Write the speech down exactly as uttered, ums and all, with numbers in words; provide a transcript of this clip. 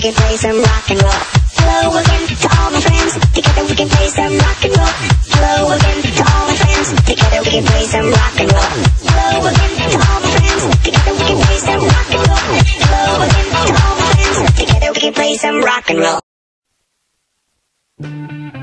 can play some rock and roll. Hello again to all my friends. Together we can play some rock and roll. Hello again to all my friends. Together we can play some rock and roll. Hello again to all my friends. Together we can play some rock and roll. Hello again to all my friends. Together we can play some rock and roll.